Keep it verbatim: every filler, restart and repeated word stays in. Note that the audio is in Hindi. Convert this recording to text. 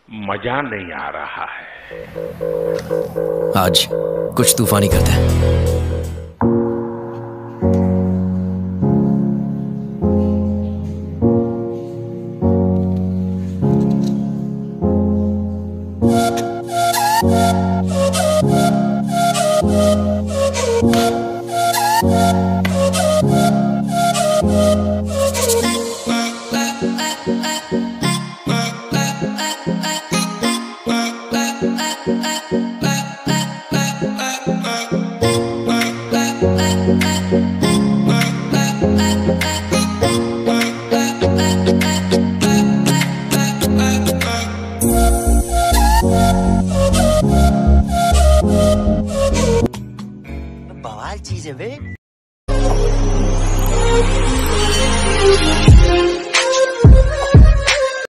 मजा नहीं आ रहा है। आज कुछ तूफानी करते हैं।